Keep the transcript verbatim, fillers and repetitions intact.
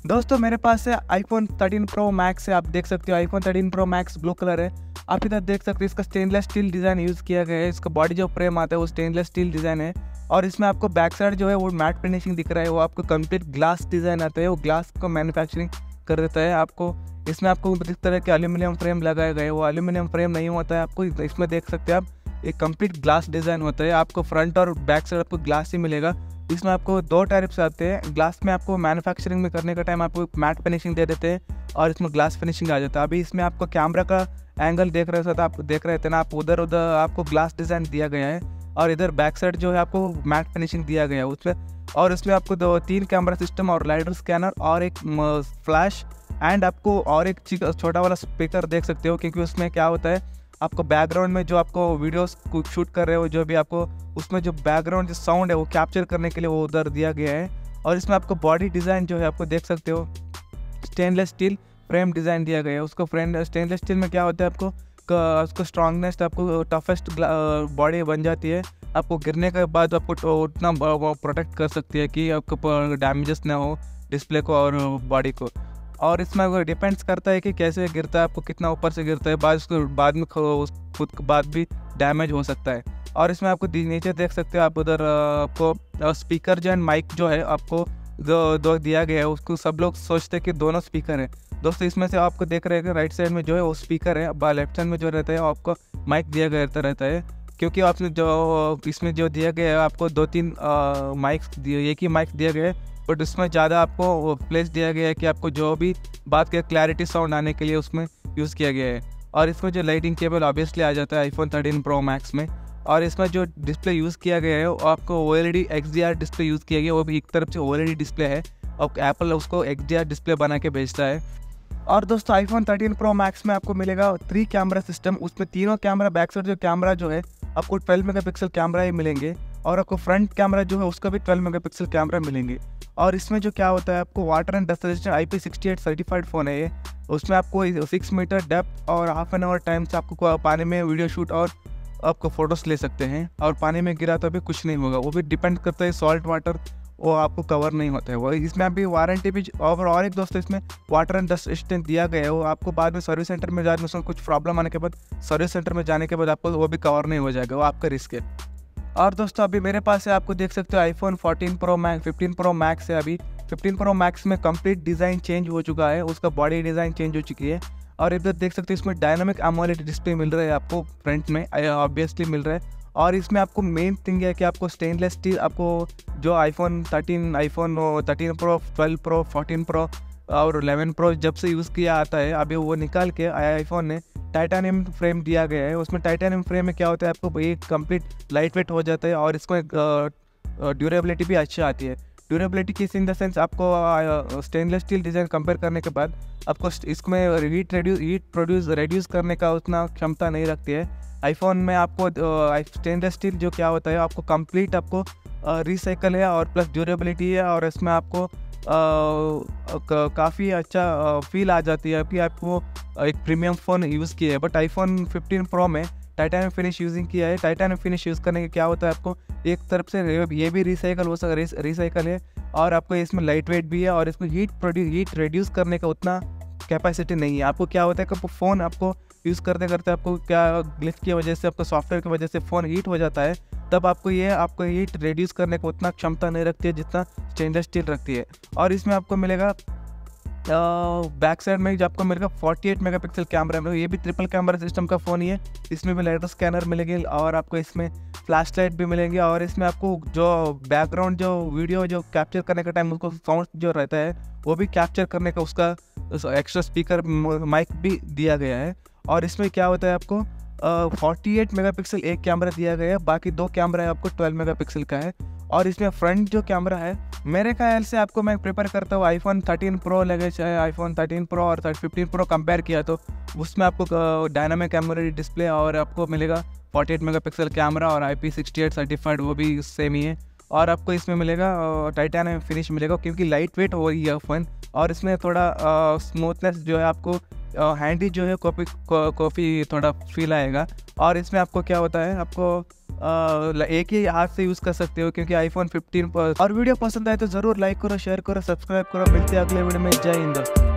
दोस्तों मेरे पास है आईफोन थर्टीन प्रो मैक्स है। आप देख सकते हो iPhone thirteen pro max blue colour है। आप इधर देख सकते हो इसका स्टेनलेस स्टील डिज़ाइन यूज़ किया गया है। इसका बॉडी जो फ्रेम आता है वो स्टेनलेस स्टील डिज़ाइन है और इसमें आपको बैक साइड जो है वो मैट फिनिशिंग दिख रहा है। वो आपको कंप्लीट ग्लास डिज़ाइन आता है, वो ग्लास को मैन्युफैक्चरिंग कर देता है। आपको इसमें आपको इस तरह के एल्यूमिनियम फ्रेम लगाए गए, वो एल्यूमिनियम फ्रेम नहीं होता है। आपको इसमें देख सकते हैं आप एक कंप्लीट ग्लास डिज़ाइन होता है। आपको फ्रंट और बैक साइड आपको ग्लास ही मिलेगा। इसमें आपको दो टाइप्स आते हैं। ग्लास में आपको मैन्युफैक्चरिंग में करने का टाइम आपको मैट फिनिशिंग दे देते हैं और इसमें ग्लास फिनिशिंग आ जाता है। अभी इसमें आपको कैमरा का एंगल देख रहे थे, आप देख रहे थे ना, आप उधर उधर आपको ग्लास डिज़ाइन दिया गया है और इधर बैक साइड जो है आपको मैट फिनिशिंग दिया गया है उसमें। और इसमें आपको दो तीन कैमरा सिस्टम और लाइडर स्कैनर और एक फ्लैश एंड आपको और एक छोटा वाला स्पीकर देख सकते हो, क्योंकि उसमें क्या होता है आपको बैकग्राउंड में जो आपको वीडियोस को शूट कर रहे हो, जो भी आपको उसमें जो बैकग्राउंड जो साउंड है वो कैप्चर करने के लिए वो उधर दिया गया है। और इसमें आपको बॉडी डिज़ाइन जो है आपको देख सकते हो स्टेनलेस स्टील फ्रेम डिज़ाइन दिया गया है। उसको फ्रेम स्टेनलेस स्टील में क्या होता है आपको उसको स्ट्रांगनेस, आपको टफेस्ट बॉडी बन जाती है। आपको गिरने के बाद आपको उतना प्रोटेक्ट कर सकती है कि आपको डैमेजेस ना हो डिस्प्ले को और बॉडी को। और इसमें डिपेंड्स करता है कि कैसे गिरता है, आपको कितना ऊपर से गिरता है, बाद उसको बाद में खुद के बाद भी डैमेज हो सकता है। और इसमें आपको नीचे देख सकते हो आप उधर आपको स्पीकर जो है माइक जो है आपको दो दो दिया गया है। उसको सब लोग सोचते हैं कि दोनों स्पीकर है। दोस्तों इसमें से आपको देख रहे हैं कि राइट साइड में जो है वो स्पीकर है, लेफ्ट साइड में जो रहता है आपको माइक दिया गया रहता है। क्योंकि आपने जो इसमें जो दिया गया है आपको दो तीन माइक्स दिए, एक ही माइक दिया गया है, बट उसमें ज़्यादा आपको प्लेस दिया गया है कि आपको जो भी बात के क्लैरिटी साउंड आने के लिए उसमें यूज़ किया गया है। और इसमें जो लाइटिंग केबल ऑब्वियसली आ जाता है आईफोन थर्टीन प्रो मैक्स में। और इसमें जो डिस्प्ले यूज़ किया गया है वो आपको O L E D X D R display use किया गया है। वो भी एक तरफ से O L E D display है और एप्पल उसको एक्स डी आर डिस्प्ले बना के भेजता है। और दोस्तों आईफोन थर्टीन प्रो मैक्स में आपको मिलेगा थ्री कैमरा सिस्टम। उसमें तीनों कैमरा बैक साइड जो कैमरा जो है आपको ट्वेल्व मेगापिक्सल कैमरा ही मिलेंगे और आपको फ्रंट कैमरा जो है उसका भी ट्वेल्व मेगापिक्सल कैमरा मिलेंगे। और इसमें जो क्या होता है आपको water and dust resistant I P sixty eight certified phone है ये। उसमें आपको सिक्स मीटर डेप्थ और हाफ एन आवर टाइम से आपको पानी में वीडियो शूट और आपको फ़ोटोस ले सकते हैं। और पानी में गिरा तो अभी कुछ नहीं होगा, वो भी डिपेंड करता है सॉल्ट वाटर वो आपको कवर नहीं होता है वो। इसमें अभी वारंटी भी और और एक दोस्तों इसमें वाटर एंड डस्ट रेजिस्टेंट दिया गया है। वो आपको बाद में सर्विस सेंटर में जाने में कुछ प्रॉब्लम आने के बाद सर्विस सेंटर में जाने के बाद आपको वो भी कवर नहीं हो जाएगा, वो आपका रिस्क है। और दोस्तों अभी मेरे पास है, आपको देख सकते हो iPhone fourteen pro max fifteen pro max है। अभी फिफ्टीन प्रो मैक्स में कंप्लीट डिज़ाइन चेंज हो चुका है, उसका बॉडी डिज़ाइन चेंज हो चुकी है। और इधर देख सकते हो इसमें डायनामिक एमोलेड डिस्प्ले मिल रहा है आपको फ्रंट में, ऑब्वियसली मिल रहा है। और इसमें आपको मेन थिंग है कि आपको स्टेनलेस स्टील, आपको जो iPhone thirteen iPhone thirteen pro twelve pro fourteen pro और इलेवन प्रो जब से यूज़ किया आता है, अभी वो निकाल के आईफोन ने टाइटेनियम फ्रेम दिया गया है। उसमें टाइटेनियम फ्रेम में क्या होता है आपको एक कंप्लीट लाइट वेट हो जाता है और इसको एक ड्यूरेबिलिटी भी अच्छी आती है। ड्यूरेबिलिटी किस इन द सेंस आपको स्टेनलेस स्टील डिज़ाइन कंपेयर करने के बाद आपको इसमें heat reduce heat produce reduce करने का उतना क्षमता नहीं रखती है। आईफोन में आपको स्टेनलेस स्टील जो क्या होता है आपको कंप्लीट आपको रिसाइकल है और प्लस ड्यूरेबिलिटी है और इसमें आपको काफ़ी अच्छा फील आ जाती है कि आपको एक प्रीमियम फ़ोन यूज़ किया है। बट आईफोन फिफ्टीन प्रो में टाइटेनियम फिनिश यूजिंग किया है। टाइटेनियम फिनिश यूज़ करने के क्या होता है आपको एक तरफ से ये भी रिसाइकल हो सकता रिसाइकल है और आपको इसमें लाइट वेट भी है और इसमें हीट प्रोड्यूस हीट रिड्यूस करने का उतना कैपेसिटी नहीं है। आपको क्या होता है कि फ़ोन आपको यूज़ करते करते आपको क्या ग्लिच की वजह से आपको सॉफ्टवेयर की वजह से फ़ोन हीट हो जाता है, तब आपको ये आपको हीट रिड्यूस करने का उतना क्षमता नहीं रखती है जितना स्टेनलेस स्टील रखती है। और इसमें आपको मिलेगा बैक साइड में जो आपको मिलेगा फोर्टी एट मेगापिक्सल कैमरा मिलेगा। ये भी ट्रिपल कैमरा सिस्टम का फ़ोन ही है। इसमें भी लाइटर स्कैनर मिलेंगे और आपको इसमें फ्लैश लाइट भी मिलेंगे। और इसमें आपको जो बैकग्राउंड जो वीडियो जो कैप्चर करने का टाइम उसको साउंड जो रहता है वो भी कैप्चर करने का उसका एक्स्ट्रा स्पीकर माइक भी दिया गया है। और इसमें क्या होता है आपको फोर्टी एट मेगापिक्सल एक कैमरा दिया गया है, बाकी दो कैमरा है आपको ट्वेल्व मेगापिक्सल का है। और इसमें फ्रंट जो कैमरा है मेरे ख्याल से आपको मैं प्रेफर करता हूँ आईफोन थर्टीन प्रो लगे, चाहे आईफोन थर्टीन प्रो और फिफ्टीन प्रो कंपेयर किया तो उसमें आपको डायनामिक एमोलेड डिस्प्ले और आपको मिलेगा फोर्टी एट मेगापिक्सल कैमरा और I P sixty eight certified वो भी सेम ही है। और आपको इसमें मिलेगा टाइटेनियम फिनिश मिलेगा क्योंकि लाइट वेट हो रही है फ़ोन। और इसमें थोड़ा स्मूथनेस जो है आपको हैंडी जो है कॉफ़ी कॉफ़ी थोड़ा फील आएगा। और इसमें आपको क्या होता है आपको आ, एक ही हाथ से यूज़ कर सकते हो क्योंकि आईफोन फिफ्टीन पर। और वीडियो पसंद आए तो ज़रूर लाइक करो, शेयर करो, सब्सक्राइब करो। मिलते हैं अगले वीडियो में। जय हिंद।